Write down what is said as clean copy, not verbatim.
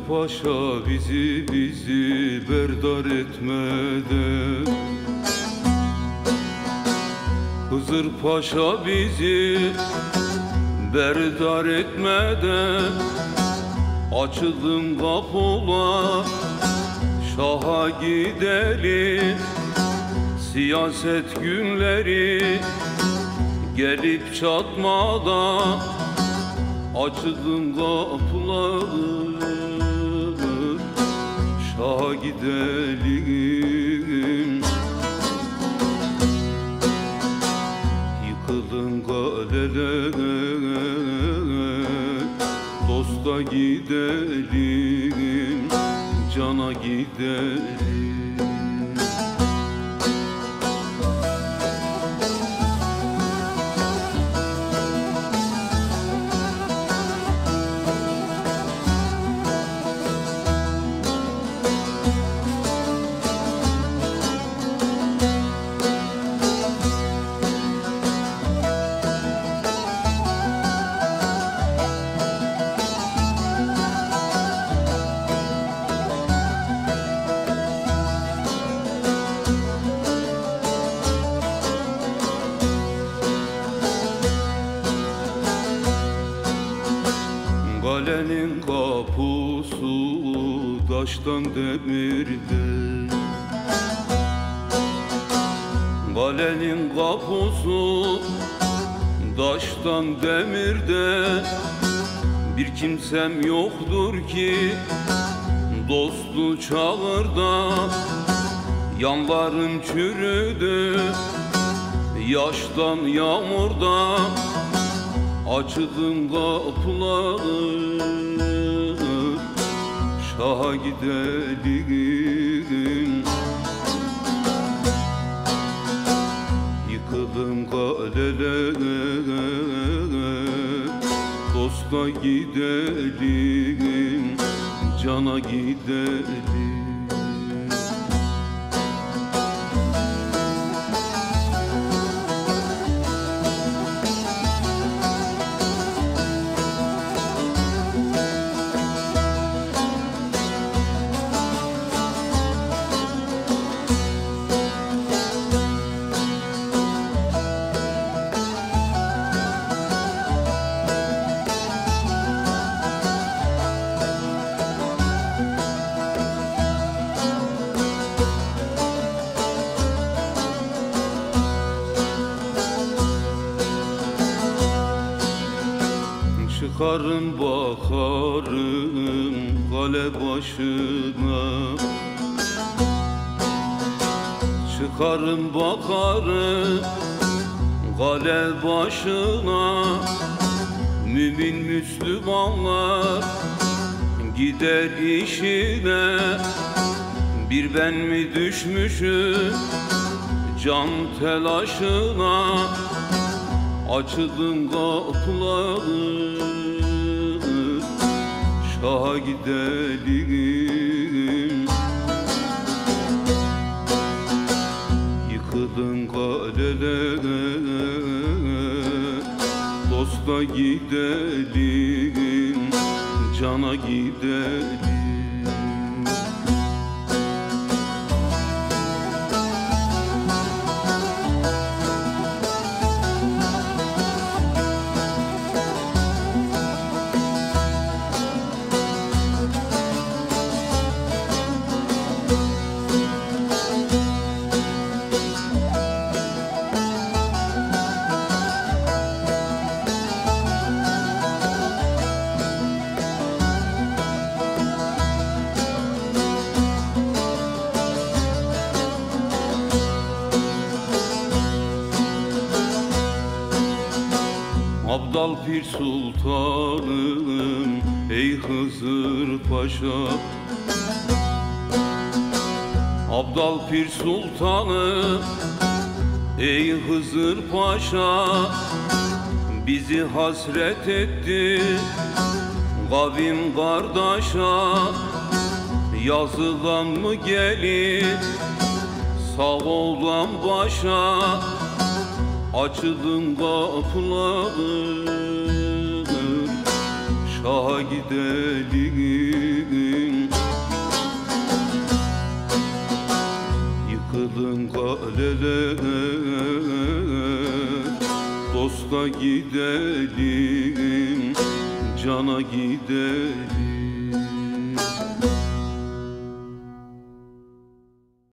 Paşa bizi berdar etmeden, Hızır Paşa bizi berdar etmeden, açılın kapılar şaha gidelim. Siyaset günleri gelip çatmadan, açılın kapılar şaha gidelim. Yıkılın kaleler, dosta gidelim, cana gidelim. Kalenin kapısı taştan demirden, Kalenin kapısı taştan demirden, bir kimsem yoktur ki dostu çağırda. Yanlarım çürüdü yaştan yağmurdan, açılın kapıları şaha gidelim. Yıkılın kaleler, dosta gidelim, cana gidelim. Çıkarım bakarım kale başına, çıkarım bakarım kale başına. Mümin Müslümanlar gider işine, bir ben mi düşmüşüm can telaşına. Açılın kapıları şaha gidelim. Yıkılın kaleler, dosta gidelim, cana gidelim. Abdal Pir Sultanım ey Hızır Paşa, Abdal Pir Sultanım ey Hızır Paşa. Bizi hasret etti kavim kardeşa, yazılan mı gelir sağ olan başa. Açılın kapıları şaha gidelim. kılın kaleler, dosta gidelim, cana gidelim.